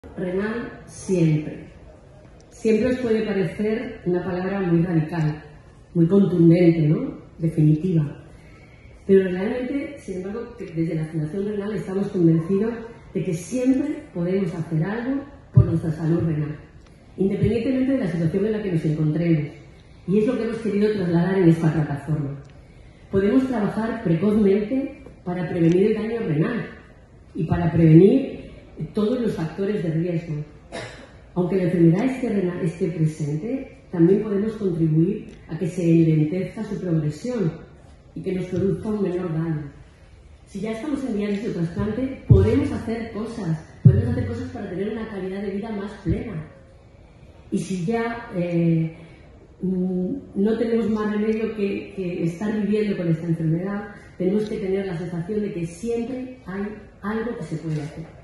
renal siempre. Siempre os puede parecer una palabra muy radical, muy contundente, ¿no? Definitiva. Pero realmente, sin embargo, desde la Fundación Renal estamos convencidos de que siempre podemos hacer algo por nuestra salud renal, independientemente de la situación en la que nos encontremos. Y es lo que hemos querido trasladar en esta plataforma. Podemos trabajar precozmente para prevenir el daño renal y para prevenir todos los factores de riesgo. Aunque la enfermedad esté presente, también podemos contribuir a que se enlentezca su progresión y que nos produzca un menor daño. Si ya estamos en diálisis o trasplante, podemos hacer cosas para tener una calidad de vida más plena. Y si ya no tenemos más remedio que estar viviendo con esta enfermedad, tenemos que tener la sensación de que siempre hay algo que se puede hacer.